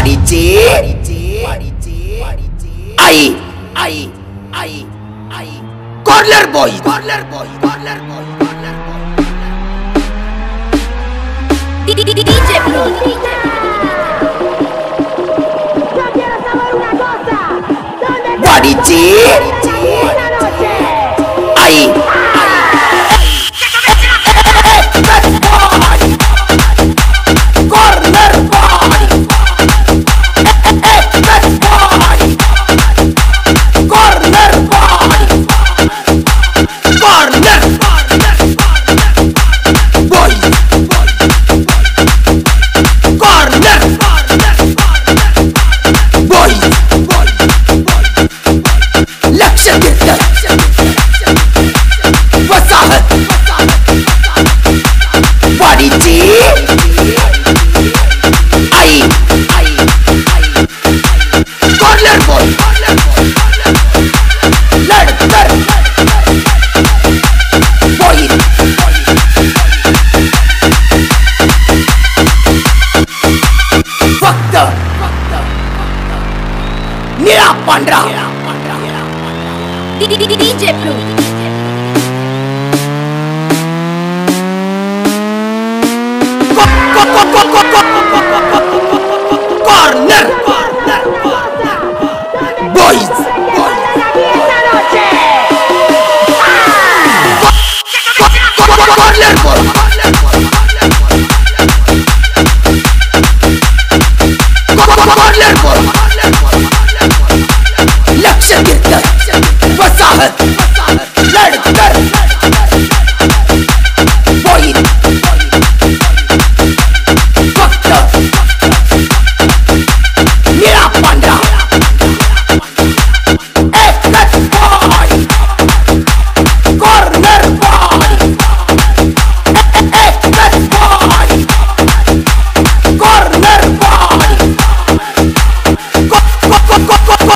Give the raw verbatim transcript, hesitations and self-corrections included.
वाडीची आई आई आई आई corner boy corner boy corner boy corner boy DJ Blue. वाडीची आई निळा पांढरा DJ Blue. Corner boys corner boy corner boy लक्ष कीर्तन वसाहत लढतर बॉईल फक्त निळा पांढरा एकच बॉय कॉर्नर बॉय एकच बॉय कॉर्नर बॉय